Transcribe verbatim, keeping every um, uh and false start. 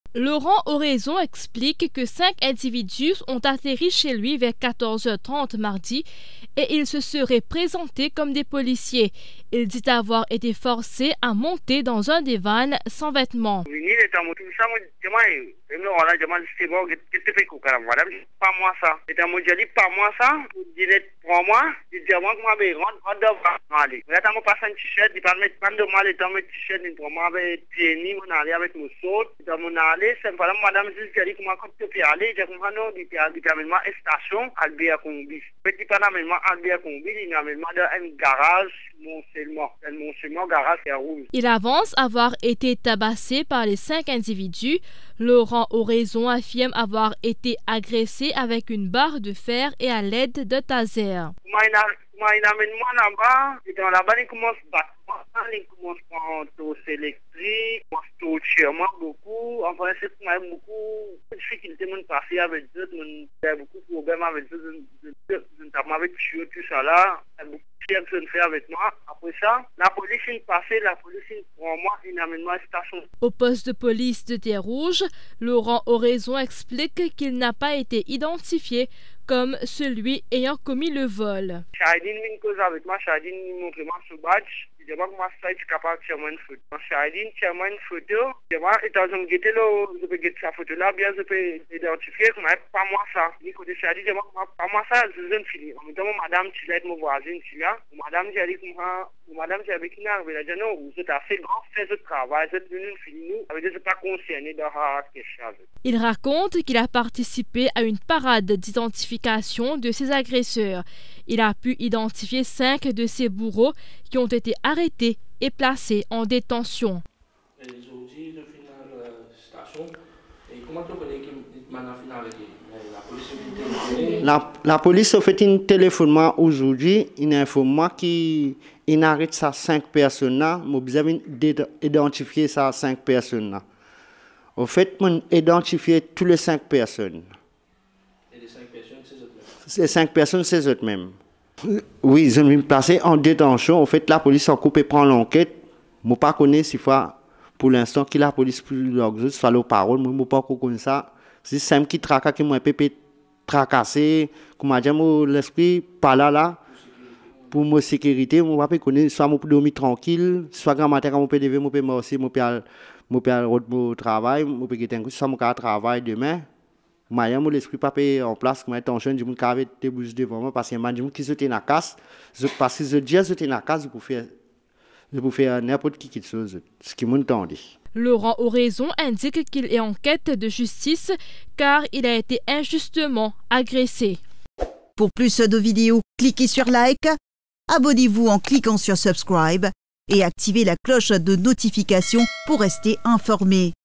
Laurent Oraison explique que cinq individus ont atterri chez lui vers quatorze heures trente mardi et ils se seraient présentés comme des policiers. Il dit avoir été forcé à monter dans un des vannes sans vêtements. Il avance avoir été tabassé par les cinq individus. Laurent Oraison affirme avoir été agressé avec une barre de fer et à l'aide de taser. Il commence par un tour électrique, un tour chèrement beaucoup. En fait, c'est quand même beaucoup de difficultés de passer avec eux. Il y a beaucoup de problèmes avec eux. Notamment avec tout ça là. Il y a beaucoup de choses à faire avec moi. Après ça, la police est passée, la police est pour moi une aménagement station. Au poste de police de Terre-Rouge, Laurent Oraison explique qu'il n'a pas été identifié comme celui ayant commis le vol. Chahidine vient cause avec moi, Chahidine montre moi ce badge. Je vois que moi ça est capable de faire une photo. Chahidine tient une photo. Je vois étant donné que je peux guetter sa photo là, bien je peux identifier que pas moi ça. Du côté Chahidine, je vois pas moi ça, je viens de finir. En même temps, madame tu l'aides mon voisine tu là. Madame j'ai dit que madame j'ai avec qui n'a arrivé là, non, vous êtes assez grand, fait ce travail, vous êtes venu finir nous, avec des pas concernés dans la question. Il raconte qu'il a participé à une parade d'identification de ses agresseurs. Il a pu identifier cinq de ses bourreaux qui ont été arrêtés et placés en détention. La, la police a fait un téléphonement aujourd'hui, il informe moi qu'il arrête ça cinq personnes là, mais vous avez identifié ça cinq personnes là. Au fait, on identifié tous les cinq personnes. Et les cinq personnes, c'est eux mêmes. Ces cinq personnes, c'est eux mêmes. Oui, ils ont été placés en détention. En fait, la police en coupe et prend l'enquête. Je ne pas connais si fois pour l'instant que la police plus l'autre, soit la parole, je ne pas connaître ça. C'est simple qui traque qui m'a pépé tracasser, comme a dit l'esprit pas là là pour ma sécurité, je ne pas connaître soit pour dormir tranquille, soit quand matin quand je peux lever, je peux aussi, je peux je peux aller au travail, je peux quitter un coup, soit je peux travailler demain. Maya mon l'esprit pas en place comme attention du monde qui avait des bouches devant moi parce que man du monde qui se tient à casse je parce que je dis je tient à casse pour faire pour faire n'importe qui quelque chose ce qui m'entend dit. Laurent Oraison indique qu'il est en quête de justice car il a été injustement agressé. Pour plus de vidéos, cliquez sur like, abonnez-vous en cliquant sur subscribe et activez la cloche de notification pour rester informé.